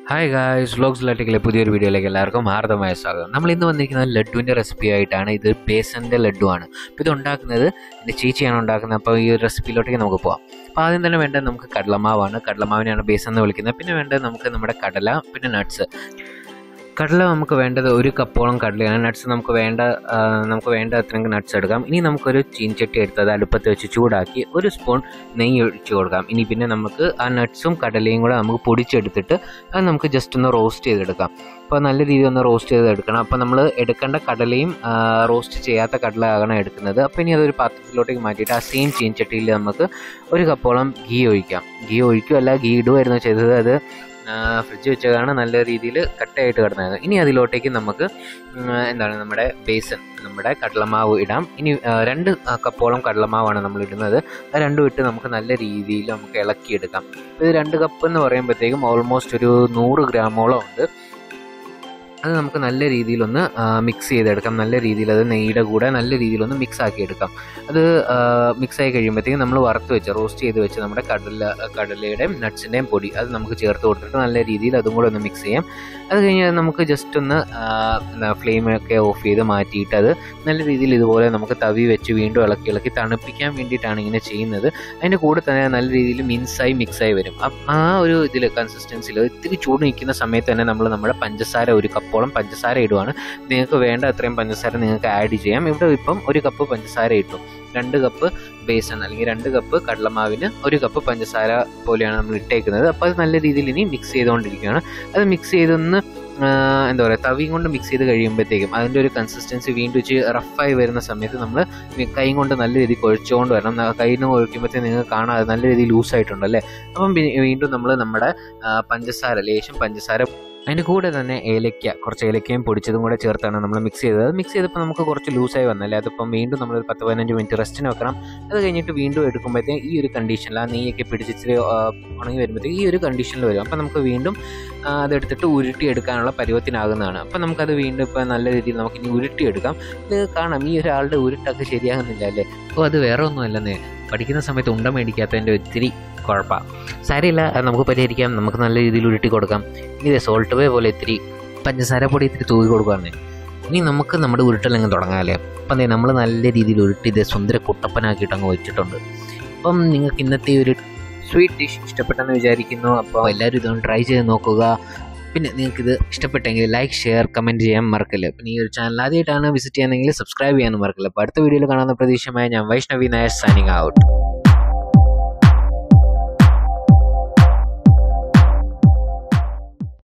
Hi guys vlogs ലാറ്റിക്കിലെ പുതിയൊരു വീഡിയോയിലേക്ക് എല്ലാവർക്കും ഹാർദമായ സ്വാഗതം. നമ്മൾ ഇന്ന് വന്നിരിക്കുന്നത് ലഡുവിൻ്റെ റെസിപ്പി ആയിട്ടാണ്. ഇത് ബേസൻ്റെ ലഡുവാണ്. അപ്പോൾ ഇത് ഉണ്ടാക്കുന്നത് എൻ്റെ ചേച്ചിയാണ് ഉണ്ടാക്കുന്നത്. അപ്പോൾ ഈ ഒരു റെസിപ്പിയിലോട്ടേക്ക് നമുക്ക് പോകാം. അപ്പോൾ ആദ്യം തന്നെ വേണ്ടത് നമുക്ക് കടലമാവാണ്. കടലമാവിനെയാണ് ബേസൻ എന്ന് വിളിക്കുന്നത്. പിന്നെ വേണ്ടത് നമുക്ക് നമ്മുടെ കടല, പിന്നെ നട്ട്സ്. കടല നമുക്ക് വേണ്ടത് 1 കപ്പോളം കടലയാണ്. നട്ട്സ് നമുക്ക് വേണ്ട അത്രയും നട്ട്സ് എടുക്കാം. ഇനി നമുക്കൊരു ചീൻചട്ടി എടുത്ത് അത് അടുപ്പത്ത് വെച്ച് ചൂടാക്കി 1 സ്പൂൺ നെയ്യ് ഒഴിച്ച് കൊടുക്കാം. ഇനി പിന്നെ നമുക്ക് ആ നട്ട്സും കടലയും കൂടെ നമുക്ക് പൊടിച്ചെടുത്തിട്ട് അത് നമുക്ക് ജസ്റ്റ് ഒന്ന് റോസ്റ്റ് ചെയ്തെടുക്കാം. അപ്പോൾ നല്ല രീതിയിൽ ഒന്ന് റോസ്റ്റ് ചെയ്തെടുക്കണം. അപ്പോൾ നമ്മൾ എടുക്കേണ്ട കടലയും റോസ്റ്റ് ചെയ്യാത്ത കടല ആകണം എടുക്കുന്നത്. അപ്പോൾ ഇനി അതൊരു പാത്രത്തിലോട്ടേക്ക് മാറ്റിയിട്ട് ആ സെയിം ചീൻചട്ടിയിൽ നമുക്ക് 1 കപ്പോളം ഗീ ഒഴിക്കാം. ഗീ ഒഴിക്കുകയല്ല, ഗീ ഇടുമായിരുന്നു ചെയ്തത്. അത് ഫ്രിഡ്ജ് വെച്ചതാണ് നല്ല രീതിയിൽ കട്ടയായിട്ട് കിടന്നത്. ഇനി അതിലോട്ടേക്ക് നമുക്ക് നമ്മുടെ ബേസൻ, നമ്മുടെ കടലമാവ് ഇടാം. ഇനി 2 കപ്പോളം കടലമാവാണ് നമ്മൾ ഇടുന്നത്. അത് രണ്ടും ഇട്ട് നമുക്ക് നല്ല രീതിയിൽ നമുക്ക് ഇളക്കിയെടുക്കാം. ഇത് 2 കപ്പ് എന്ന് പറയുമ്പോഴത്തേക്കും ഓൾമോസ്റ്റ് ഒരു 100 ഗ്രാമോളം ഉണ്ട്. അത് നമുക്ക് നല്ല രീതിയിലൊന്ന് മിക്സ് ചെയ്തെടുക്കാം. നല്ല രീതിയിൽ അത് നെയ്യുടെ കൂടെ നല്ല രീതിയിലൊന്ന് മിക്സ് ആക്കിയെടുക്കാം. അത് മിക്സായി കഴിയുമ്പോഴത്തേക്കും നമ്മൾ റോസ്റ്റ് ചെയ്ത് വെച്ച് നമ്മുടെ കടലയുടെയും നട്ട്സിൻ്റെയും പൊടി അത് നമുക്ക് ചേർത്ത് കൊടുത്തിട്ട് നല്ല രീതിയിൽ അതും കൂടെ ഒന്ന് മിക്സ് ചെയ്യാം. അത് കഴിഞ്ഞ് നമുക്ക് ജസ്റ്റ് ഒന്ന് ഫ്ലെയിമൊക്കെ ഓഫ് ചെയ്ത് മാറ്റിയിട്ട് അത് നല്ല രീതിയിൽ ഇതുപോലെ നമുക്ക് തവി വെച്ച് വീണ്ടും ഇളക്കി തണുപ്പിക്കാൻ വേണ്ടിയിട്ടാണ് ഇങ്ങനെ ചെയ്യുന്നത്. അതിൻ്റെ കൂടെ തന്നെ നല്ല രീതിയിൽ മിക്സായി വരും. ആ ഒരു ഇതിൽ കൺസിസ്റ്റൻസിയിൽ ഇത്തിരി ചൂട് നിൽക്കുന്ന സമയത്ത് തന്നെ നമ്മുടെ പഞ്ചസാര 1 കപ്പോളം പഞ്ചസാര ഇടുവാണ്. നിങ്ങൾക്ക് വേണ്ട അത്രയും പഞ്ചസാര നിങ്ങൾക്ക് ആഡ് ചെയ്യാം. ഇവിടെ ഇപ്പം 1 കപ്പ് പഞ്ചസാര ഇട്ടു. 2 കപ്പ് ബേസൻ അല്ലെങ്കിൽ 2 കപ്പ് കടലമാവിന് 1 കപ്പ് പഞ്ചസാര പോലെയാണ് നമ്മൾ ഇട്ടേക്കുന്നത്. അപ്പോൾ അത് നല്ല രീതിയിൽ ഇനി മിക്സ് ചെയ്തുകൊണ്ടിരിക്കുകയാണ്. അത് മിക്സ് ചെയ്തൊന്ന് തവിയും കൊണ്ട് മിക്സ് ചെയ്ത് കഴിയുമ്പോഴത്തേക്കും അതിൻ്റെ ഒരു കൺസിസ്റ്റൻസി വീണ്ടും വെച്ച് റഫായി വരുന്ന സമയത്ത് നമ്മൾ കൈ കൊണ്ട് നല്ല രീതിയിൽ കുഴച്ചുകൊണ്ട് വരണം. കയ്യിൽ നിന്ന് കുഴക്കുമ്പോഴത്തേക്കും നിങ്ങൾക്ക് കാണാം അത് നല്ല രീതിയിൽ ലൂസായിട്ടുണ്ടല്ലേ. അപ്പം വീണ്ടും നമ്മൾ നമ്മുടെ ലേശം പഞ്ചസാര, അതിൻ്റെ കൂടെ തന്നെ കുറച്ച് ഏലക്കയും പൊടിച്ചതും കൂടെ ചേർത്താണ് നമ്മൾ മിക്സ് ചെയ്തത്. മിക്സ് ചെയ്തപ്പോൾ നമുക്ക് കുറച്ച് ലൂസായി വന്നല്ലേ. അതിപ്പം വീണ്ടും നമ്മൾ 10-15 മിനിറ്റ് റെസ്റ്റിന് വെക്കണം. അത് കഴിഞ്ഞിട്ട് വീണ്ടും എടുക്കുമ്പോഴത്തേക്കും ഈ ഒരു കണ്ടീഷനിൽ ആ നെയ്യൊക്കെ പിടിച്ചിട്ട് ഉണങ്ങി വരുമ്പോഴത്തേക്ക് ഈ ഒരു കണ്ടീഷനിൽ വരും. അപ്പോൾ നമുക്ക് വീണ്ടും അതെടുത്തിട്ട് ഉരുട്ടിയെടുക്കാനുള്ള പരുവത്തിനാകുന്നതാണ്. അപ്പോൾ നമുക്കത് വീണ്ടും ഇപ്പോൾ നല്ല രീതിയിൽ നമുക്കിനി ഉരുട്ടിയെടുക്കാം. ഇത് കാണാം, ഈ ഒരാളുടെ ഉരുട്ടൊക്കെ ശരിയാകുന്നില്ല അല്ലേ. അപ്പോൾ അത് വേറെ ഒന്നുമല്ലെന്നേ, പഠിക്കുന്ന സമയത്ത് ഉണ്ട മേടിക്കാത്തതിൻ്റെ ഒത്തിരി കുഴപ്പമാണ്. സാരമില്ല, അത് നമുക്ക് പരിഹരിക്കാം. നമുക്ക് നല്ല രീതിയിൽ ഉരുട്ടി കൊടുക്കാം. ഇനി സോൾട്ട് വേ പോലെ ഇത്തിരി പഞ്ചസാര പൊടി ഇത്തിരി തൂക്കി കൊടുക്കുകയാണ്. ഇനി നമുക്ക് നമ്മുടെ ഉരുട്ടലങ്ങ് തുടങ്ങാമല്ലേ. അപ്പം നമ്മൾ നല്ല രീതിയിൽ ഉരുട്ടി സുന്ദര കുട്ടപ്പനാക്കിയിട്ട് അങ്ങ് വെച്ചിട്ടുണ്ട്. അപ്പം നിങ്ങൾക്ക് ഇന്നത്തെ ഒരു സ്വീറ്റ് ഡിഷ് ഇഷ്ടപ്പെട്ടെന്ന് വിചാരിക്കുന്നു. അപ്പോൾ എല്ലാവരും ഇതൊന്ന് ട്രൈ ചെയ്ത് നോക്കുക. പിന്നെ നിങ്ങൾക്കിത് ഇഷ്ടപ്പെട്ടെങ്കിൽ ലൈക്ക്, ഷെയർ, കമൻറ്റ് ചെയ്യാൻ മറക്കല്ലേ. പിന്നെ ഈ ഒരു ചാനൽ ആദ്യമായിട്ടാണ് വിസിറ്റ് ചെയ്യുന്നതെങ്കിൽ സബ്സ്ക്രൈബ് ചെയ്യാനും മറക്കല്ല. അപ്പോൾ അടുത്ത വീഡിയോയിൽ കാണുന്ന പ്രതീക്ഷമായി ഞാൻ വൈഷ്ണവി നായർ സൈനിങ് ഔട്ട്.